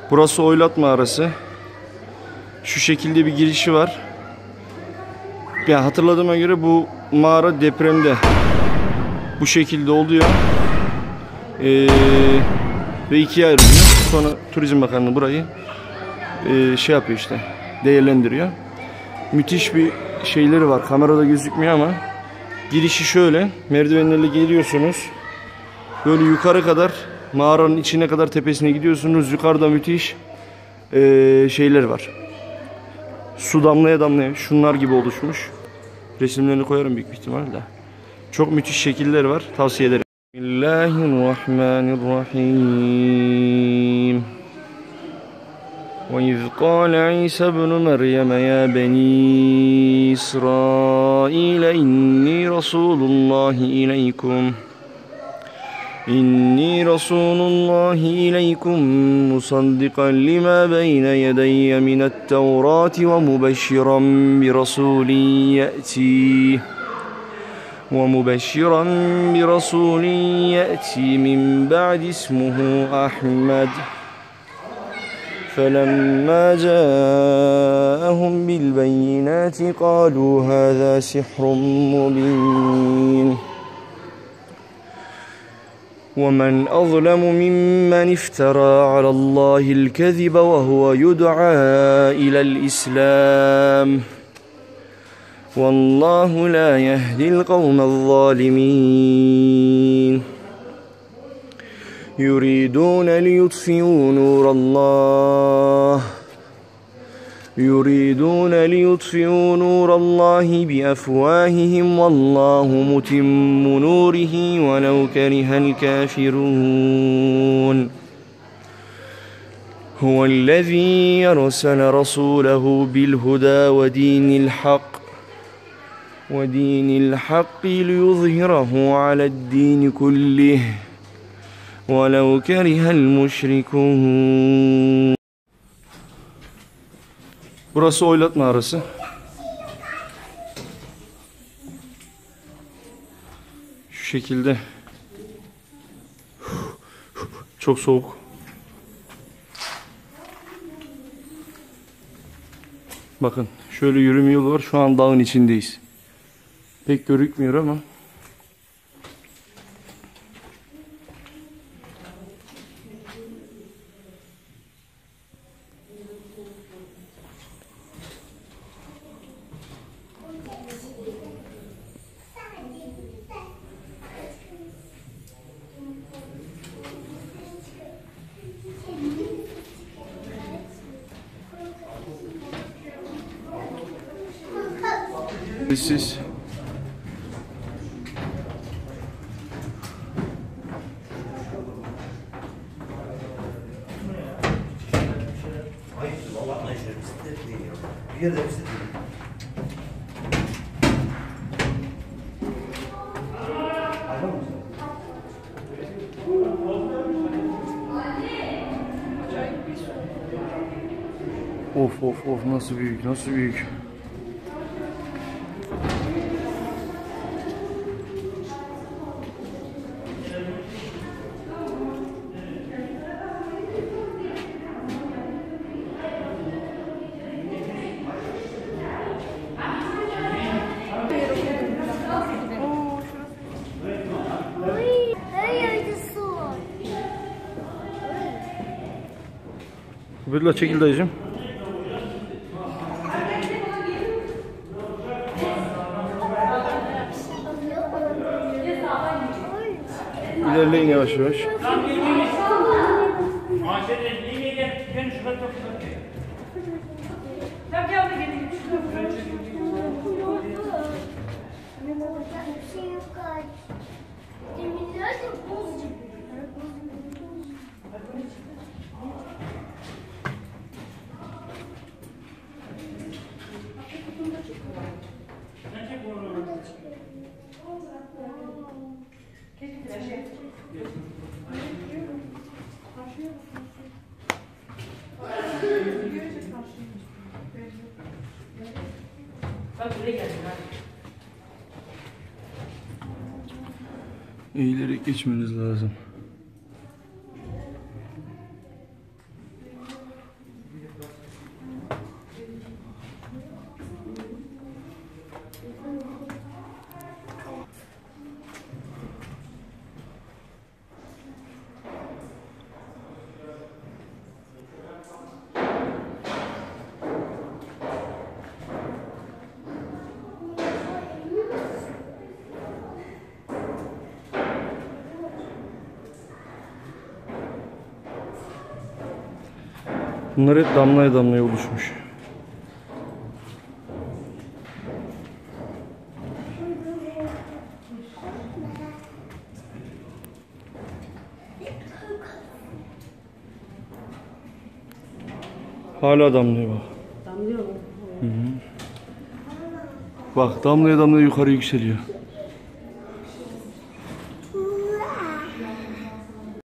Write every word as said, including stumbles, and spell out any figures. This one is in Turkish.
Burası Oylat Mağarası. Şu şekilde bir girişi var. Ya hatırladığıma göre bu mağara depremde bu şekilde oluyor. Ee, ve ikiye ayrılıyor. Sonra Turizm Bakanlığı burayı e, şey yapıyor işte, değerlendiriyor. Müthiş bir şeyleri var. Kamerada gözükmüyor ama girişi şöyle. Merdivenlerle geliyorsunuz. Böyle yukarı kadar, mağaranın içine kadar, tepesine gidiyorsunuz. Yukarıda müthiş e, şeyler var. Su damlaya damlaya şunlar gibi oluşmuş. Resimlerini koyarım büyük bir ihtimalle. Çok müthiş şekiller var. Tavsiye ederim. Bismillahirrahmanirrahim. وَإِذْ قَالَ عِيسَى ابْنُ مَرْيَمَ يَا بَنِي إِسْرَائِيلَ إِنِّي رَسُولُ اللَّهِ إِلَيْكُمْ إِنِّي رَسُولُ اللَّهِ إِلَيْكُمْ مُصَدِّقًا لِمَا بَيْنَ يَدَيَّ مِنَ التَّوْرَاةِ وَمُبَشِّرًا بِرَسُولٍ يَأْتِي وَمُبَشِّرًا بِرَسُولٍ يَأْتِي مِنْ بَعْدِ اسْمُهُ أَحْمَدُ فَلَمَّا جَاءَهُمْ بِالْبَيِّنَاتِ قَالُوا هَذَا سِحْرٌ مُبِينٌ وَمَنْ أَظْلَمُ مِمَّنِ افْتَرَى عَلَى اللَّهِ الْكَذِبَ وَهُوَ يُدْعَى إِلَى الْإِسْلَامِ وَاللَّهُ لَا يَهْدِي الْقَوْمَ الظَّالِمِينَ يُرِيدُونَ لِيُطْفِئُوا نُورَ اللَّهِ يُرِيدُونَ لِيُطْفِئُوا نُورَ اللَّهِ بِأَفْوَاهِهِمْ وَاللَّهُ مُتِمُّ نُورِهِ وَلَوْ كَرِهَ الْكَافِرُونَ هُوَ الَّذِي أَرْسَلَ رَسُولَهُ بِالْهُدَى وَدِينِ الْحَقِّ وَدِينِ الْحَقِّ لِيُظْهِرَهُ عَلَى الدِّينِ كُلِّهِ وَلَوْ كَرِهَ الْمُشْرِكُونَ. Burası Oylat Mağarası. Şu şekilde. Çok soğuk. Bakın şöyle yürüme yolu var. Şu an dağın içindeyiz. Pek görükmüyor ama. Siz Of of of, nasıl büyük, nasıl büyük. Buyurla, çekil dayıcım. İlerleyin yavaş yavaş. Eğilerek geçmeniz lazım. Bunlar hep damlaya damlaya oluşmuş. Hala damlıyor bak. Damlıyor mu? Bak damlaya damlaya yukarı yükseliyor.